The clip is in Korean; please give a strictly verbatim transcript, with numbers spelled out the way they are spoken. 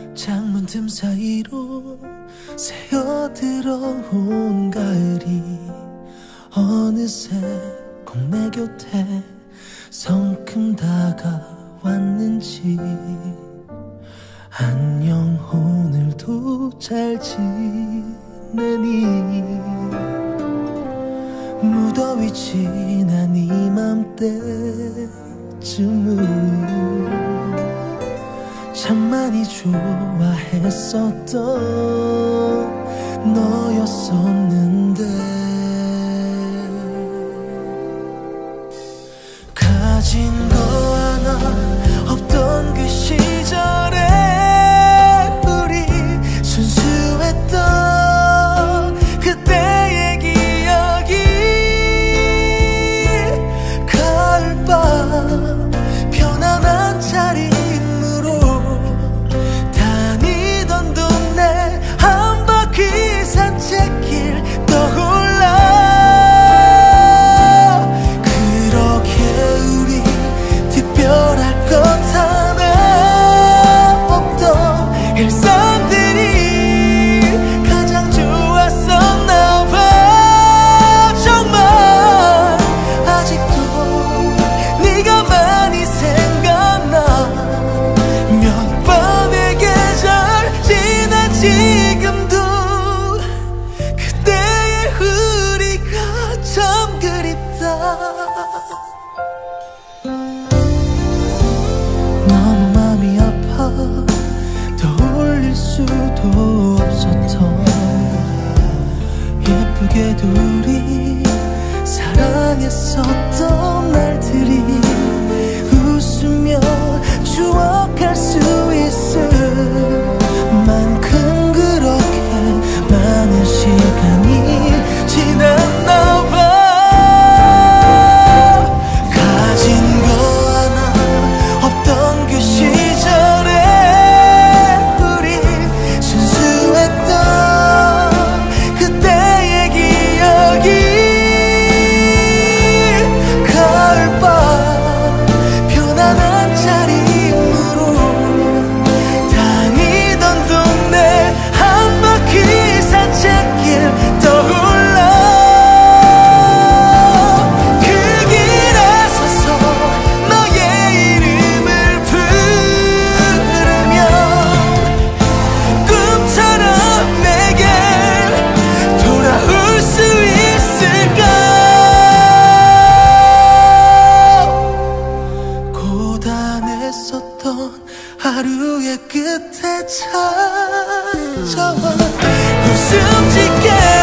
창문 틈 사이로 새어들어온 가을이 어느새 꼭 내 곁에 성큼 다가왔는지. 안녕 오늘도 잘 지내니. 무더위 지난 이맘때쯤은 참 많이 좋아했었던 너였었는데. 가진 거 하나 없던 그 시절에 우리 순수했던 그때의 기억이 가을밤 편안한 차림으로 다니던 동네 한 바퀴 산책길 떠올라. 특별할 것 하나 없던 일상들이 가장 좋았었나 봐. 정말 아직도 네가 많이 생각나. 몇 번의 계절 지난 지금도 그때의 우리가 참 그립다. 너무 맘이 아파 떠올릴 수도 없었던 예쁘게도 우리 사랑했었던 날들이 웃으며 추억할 수 있을 만큼 그렇게 많은 시간이 지났나 봐. 하루의 끝에 찾아와 웃음 짓게